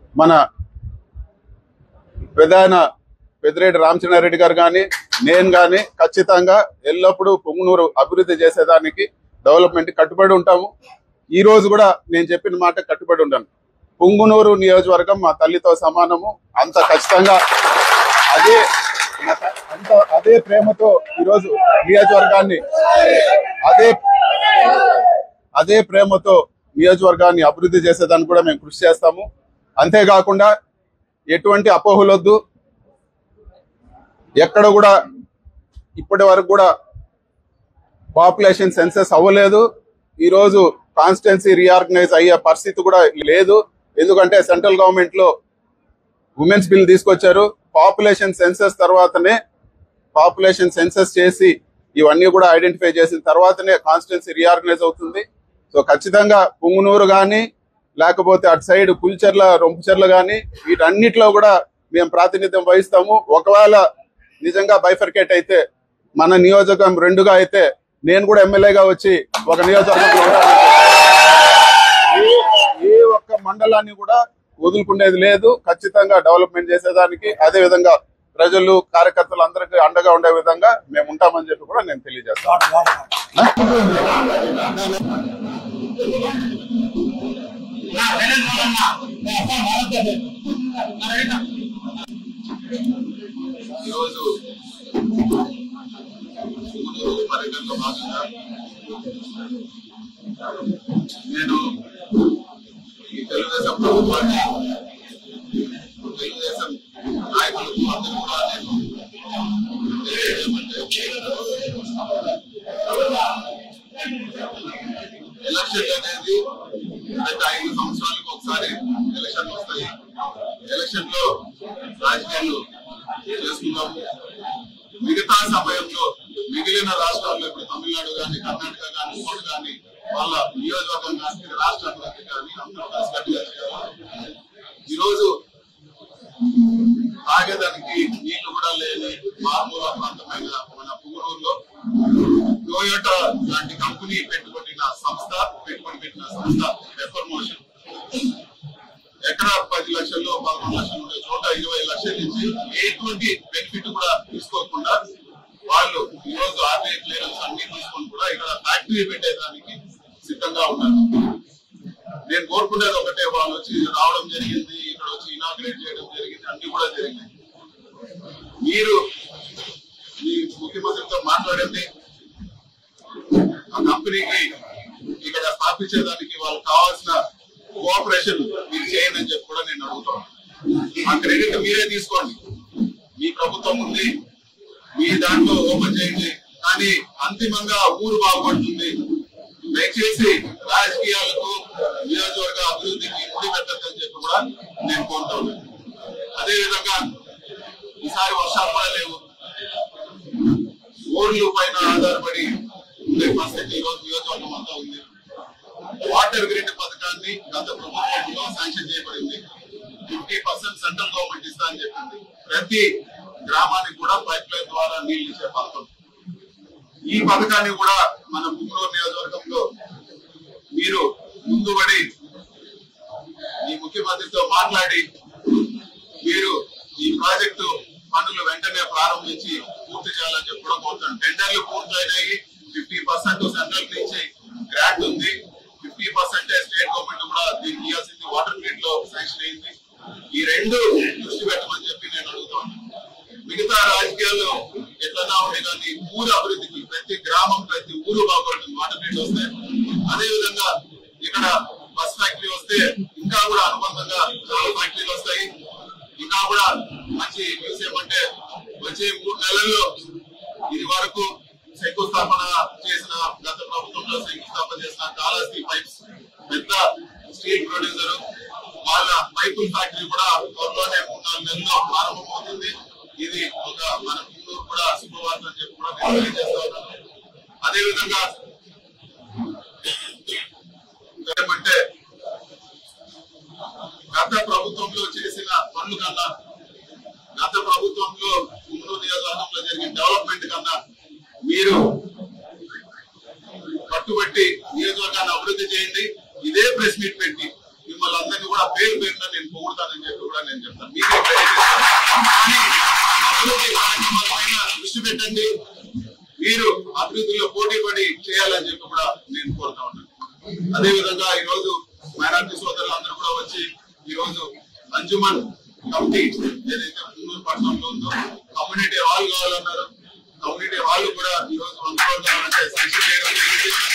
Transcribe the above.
మన ప్రధాన పెద్దిరెడ్డి రామచంద్రారెడ్డి గారు కానీ నేను కానీ ఖచ్చితంగా ఎల్లప్పుడూ పొంగునూరు అభివృద్ధి చేసేదానికి డెవలప్మెంట్ కట్టుబడి ఉంటాము. ఈ రోజు కూడా నేను చెప్పిన మాట కట్టుబడి ఉంటాను. పొంగునూరు నియోజకవర్గం మా తల్లితో సమానము. అంత ఖచ్చితంగా అదే ప్రేమతో ఈరోజు నియోజకవర్గాన్ని అదే ప్రేమతో నియోజకవర్గాన్ని అభివృద్ధి చేసేదానికి కూడా మేము కృషి చేస్తాము. అంతేకాకుండా ఎటువంటి అపోహలొద్దు. ఎక్కడ కూడా ఇప్పటి వరకు కూడా పాపులేషన్ సెన్సస్ అవ్వలేదు. ఈరోజు కాన్స్టిట్యున్సీ రీఆర్గనైజ్ అయ్యే పరిస్థితి కూడా లేదు. ఎందుకంటే సెంట్రల్ గవర్నమెంట్ లో ఉమెన్స్ బిల్ తీసుకొచ్చారు. పాపులేషన్ సెన్సస్ తర్వాతనే పాపులేషన్ సెన్సస్ చేసి ఇవన్నీ కూడా ఐడెంటిఫై చేసిన తర్వాతనే కాన్స్టిట్యున్సీ రీఆర్గనైజ్ అవుతుంది. సో ఖచ్చితంగా పొంగునూరు కానీ లేకపోతే అటు సైడ్ పులిచెర్ల రొంపుచెర్ల కానీ వీటన్నిటిలో కూడా మేము ప్రాతినిధ్యం వహిస్తాము. ఒకవేళ నిజంగా బైఫర్కేట్ అయితే మన నియోజకవర్గం రెండుగా అయితే నేను కూడా ఎమ్మెల్యేగా వచ్చి ఒక నియోజకవర్గంలో ఏ ఒక్క మండలాన్ని కూడా వదులుకునేది లేదు. ఖచ్చితంగా డెవలప్మెంట్ చేసేదానికి అదే విధంగా ప్రజలు కార్యకర్తలు అందరికీ అండగా ఉండే విధంగా మేము ఉంటామని చెప్పి కూడా నేను తెలియజేస్తాను. ఈరోజు పర్యటనలో భాగంగా నేను ఈ తెలుగుదేశం ప్రభుత్వాన్ని తెలుగుదేశం నాయకులకు అందరూ కూడా ఎలక్షన్ అనేది గత 5 సంవత్సరాలకు ఒకసారి ఎలక్షన్లు వస్తాయి. ఎలక్షన్ లో రాజకీయాలు చేసుకున్నాము. మిగతా సమయంలో మిగిలిన రాష్ట్రాల్లో ఇప్పుడు తమిళనాడు కానీ కర్ణాటక కానీ ఇంకోటి కానీ వాళ్ళ నియోజకవర్గం కానీ రాష్ట్ర అభివృద్ధి కానీ అందరూ కలిసికట్టుగా చేయాలి. ఈరోజు తాగేదానికి నీళ్లు కూడా లేని మారుమూల ప్రాంతమైన మన పొంగునూరులో టొయోటా లాంటి కంపెనీ పెట్టుబడి పెట్టిన సంస్థ పెర్ఫార్మోషన్ ఎక్కడ 10 లక్షలు 11 లక్షలు ఉండే చోట 20 లక్షల నుంచి ఎటువంటి బెనిఫిట్ కూడా తీసుకోకుండా వాళ్ళు ఈరోజు ఆర్బీఐ క్లియరెన్స్ అన్ని తీసుకొని కూడా ఇక్కడ ఫ్యాక్టరీ పెట్టేదానికి సిద్ధంగా ఉన్నారు. నేను కోరుకునేది ఒకటే, వాళ్ళు వచ్చి రావడం జరిగింది, ఇక్కడ వచ్చి ఇనాగ్రేట్ చేయడం జరిగింది, అన్ని కూడా జరిగింది. మీరు మీ ముఖ్యమంత్రితో మాట్లాడండి, ఆ కంపెనీకి ఇక్కడ స్థాపించేదానికి వాళ్ళకి కావాల్సిన కోఆపరేషన్ మీరు చేయండి అని చెప్పి కూడా నేను అడుగుతాను. ఆ క్రెడిట్ మీరే తీసుకోండి. మీ ప్రభుత్వం ఉంది, మీ దాంట్లో ఓపెన్ చేయండి, కానీ అంతిమంగా ఊరు బాగుపడుతుంది. దయచేసి రాజకీయాలకు నియోజకవర్గ అభివృద్ధికి ముడి పెట్టద్దని చెప్పి కూడా నేను కోరుతాను. అదేవిధంగా ఈసారి వర్షాలు కూడా లేవు, ఊర్లు పైన ఆధారపడి ఉండే పరిస్థితి ఈరోజు నియోజకవర్గం అంతా ఉంది. వాటర్ గ్రిడ్ పథకాన్ని గత ప్రభుత్వంలో శాంక్షన్ చేయబడింది. 50% సెంట్రల్ గవర్నమెంట్ ఇస్తా అని చెప్పింది. ప్రతి గ్రామానికి కూడా పైప్ లైన్ ద్వారా నీళ్లు ఇచ్చే పథకం. ఈ పథకాన్ని కూడా మన పొంగునూరు నియోజకవర్గంలో మీరు ముందుబడి ఈ ముఖ్యమంత్రితో మాట్లాడి మీరు ఈ ప్రాజెక్టు పనులు వెంటనే ప్రారంభించి పూర్తి చేయాలని చెప్పి కూడా కోరుతాను. టెండర్లు పూర్తయినాయి. 50% సెంట్రల్ నుంచి గ్రాంట్ ఉంది, 50% స్టేట్ గవర్నమెంట్ కూడా దీనికి ఇవ్వాల్సింది వాటర్ గ్రిడ్ లో శాంక్షన్ అయింది. ఈ రెండు దృష్టి పెట్టమని చెప్పి నేను అడుగుతాను. మిగతా రాజకీయాల్లో ఎట్లన్నా ఉండే కానీ ఊరు అభివృద్ధికి ప్రతి గ్రామం ప్రతి ఊరు బాగుపడుతుంది వాటర్ గ్రిడ్ వస్తే. అదే విధంగా ఇక్కడ బస్ ఫ్యాక్టరీ వస్తే ఇంకా కూడా అనుబంధంగా చాలా ఫ్యాక్టరీలు వస్తాయి. ఇంకా కూడా మంచి న్యూస్ ఏమంటే వచ్చే 3 నెలల్లో ఇది వరకు శంకుస్థాపన చేసిన గత ప్రభుత్వంలో శంకుస్థాపన చేసిన కాళహస్తి పైప్స్ పెద్ద స్టీల్ ప్రొడ్యూసర్ వాళ్ళ పైపుల ఫ్యాక్టరీ కూడా త్వరలోనే 3-4 నెలల్లో ప్రారంభమవుతుంది. ఇది ఒక మన పొంగునూరు కూడా శుభవార్త అని చెప్పి కూడా నేను తెలియజేస్తా ఉన్నాను. అదేవిధంగా ఏమంటే గత ప్రభుత్వంలో చేసిన పనుల కన్నా గత ప్రభుత్వంలో పొంగునూరు నియోజకవర్గంలో జరిగిన డెవలప్మెంట్ కన్నా మీరు పట్టుబట్టి నియోజకవర్గాన్ని అభివృద్ధి చేయండి. ఇదే ప్రెస్ మీట్ పెట్టి మిమ్మల్ని అందరినీ కూడా పేరు పేరున నేను పొగుడతానని చెప్పి కూడా నేను చెప్తాను. మీకే క్రెడిట్ ఇస్తాను. కానీ అభివృద్ధి కార్యక్రమాల పైన దృష్టి పెట్టండి. మీరు అభివృద్ధిలో పోటీ పడి చేయాలని చెప్పి కూడా నేను కోరుతా ఉన్నాను. అదే విధంగా ఈ రోజు మైనార్టీ సోదరులు అందరూ కూడా వచ్చి ఈ రోజు అంజుమన్ కమిటీ ఏదైతే మున్నూరు పట్టణంలో ఉందో కమ్యూనిటీ హాల్ కావాలన్నారు. కమ్యూనిటీ హాల్ కూడా ఈ రోజు 1 crore శాంక్షన్ చేయడం జరిగింది.